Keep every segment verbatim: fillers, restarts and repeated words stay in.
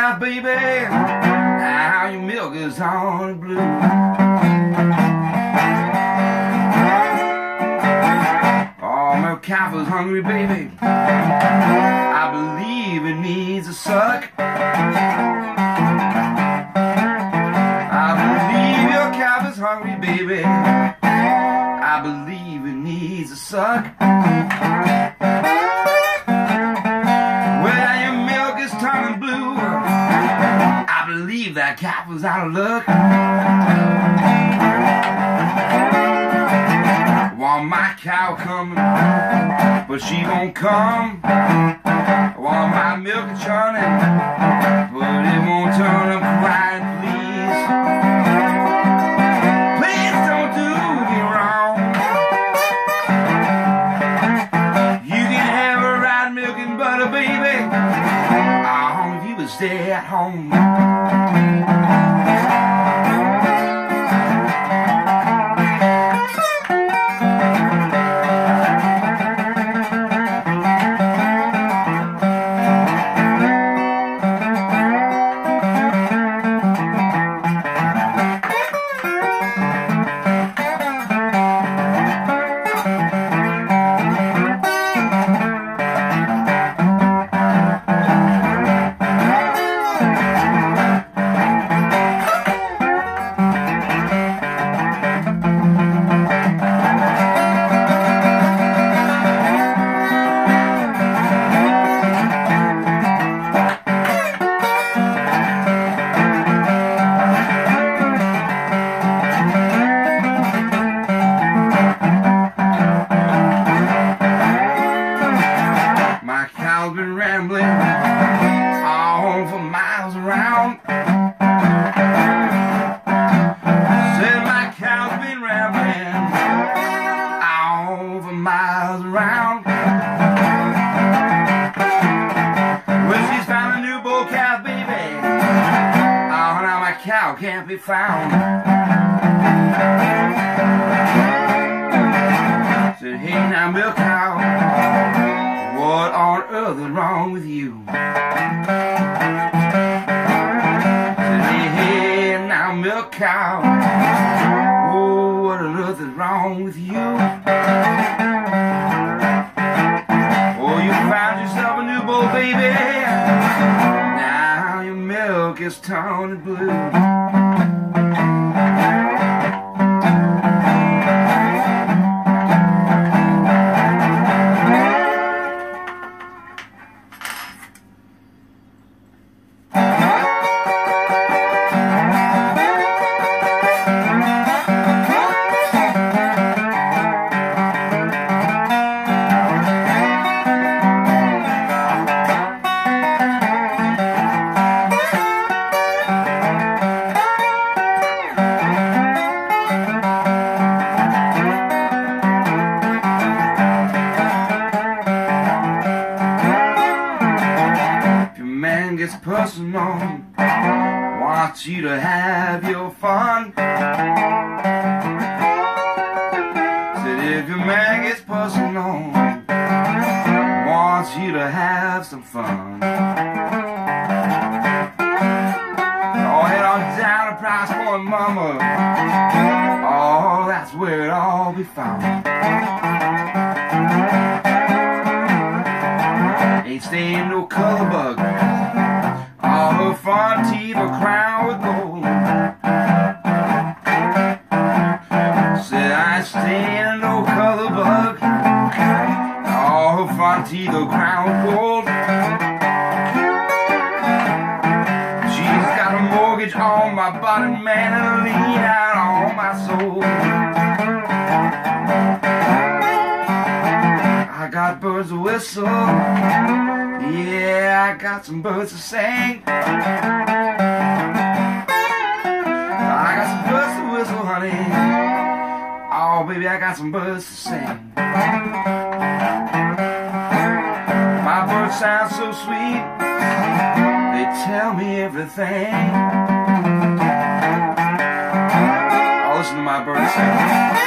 cow, baby, now your milk is on blue. Oh, milk cow is hungry, baby. I believe it needs a suck. I believe your cow is hungry, baby. I believe it needs a suck. Well, your milk is turning blue. I believe that cow is out of luck. Want my cow coming, but she won't come. Want my milk churning, but it won't turn. I'm crying, please. Please don't do me wrong. You can have a right milk and butter, baby. Oh, if you would stay at home. Been rambling on for miles around. Said my cow's been rambling on for miles around. Well, she's found a new bull calf, baby. Oh, now my cow can't be found. Said, hey now, milk cow, what on earth is wrong with you? Said, hey, hey, now milk cow, oh, what on earth is wrong with you? Oh, you found yourself a new bull, baby. Now your milk is turning blue. Gets personal, wants you to have your fun. Said if your man gets personal, wants you to have some fun. Oh, head on down to Price Point, mama. Oh, that's where it all be found. Ain't staying no color bug. All her front teeth are crowned with gold. Said I ain't staying no color bug. All her front teeth are crowned with gold. She's got a mortgage on my body, man, and a lien out on my soul. I got birds to whistle, yeah, I got some birds to sing. I got some birds to whistle, honey. Oh, baby, I got some birds to sing. My birds sound so sweet, they tell me everything. I'll listen to my birds sing.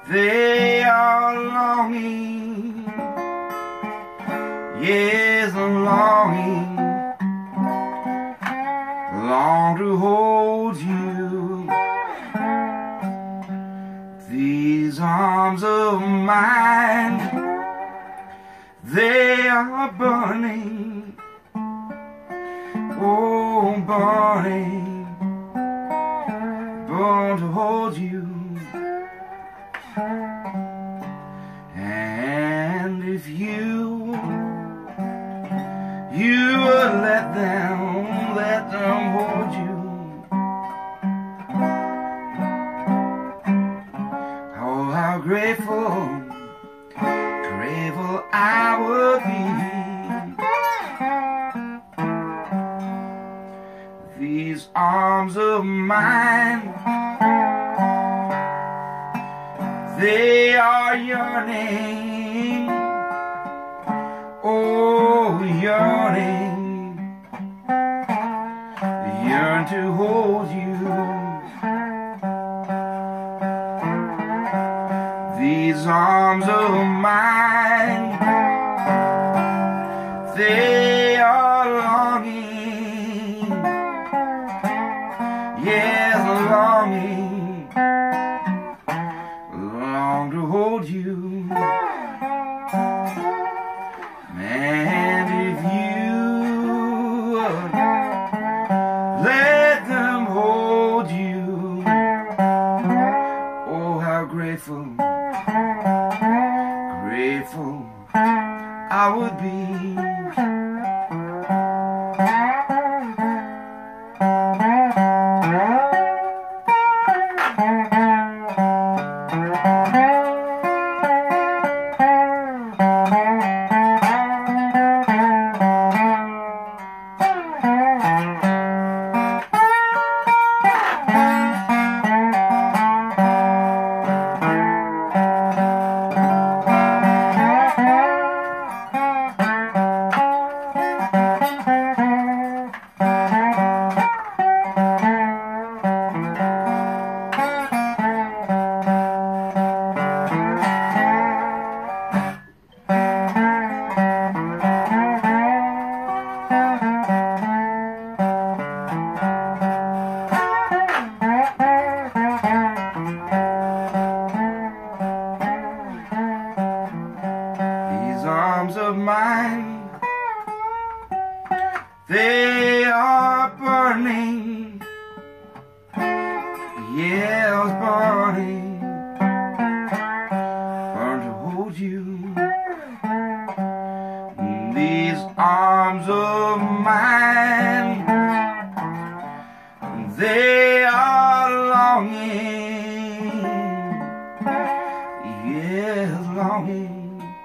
They are longing, yes, longing, long to hold you. These arms of mine, they are burning, oh, burning, burn to hold you. And if you, you would let them, let them hold you, oh, how grateful, grateful I would be. These arms of mine, they are yearning, oh, yearning, yearn to hold you. These arms of mine, they are longing, yes, longing, long to hold you. And if you let them hold you, oh, how grateful, grateful I would be. Arms of mine, they are burning, yes, burning, burn to hold you. These arms of mine, they are longing, yes, longing,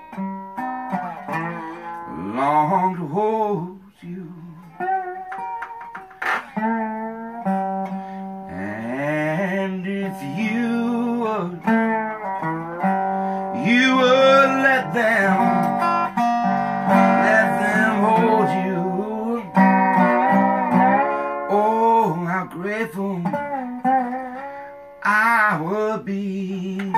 long to hold you. And if you would, you would let them, let them hold you, oh, how grateful I would be.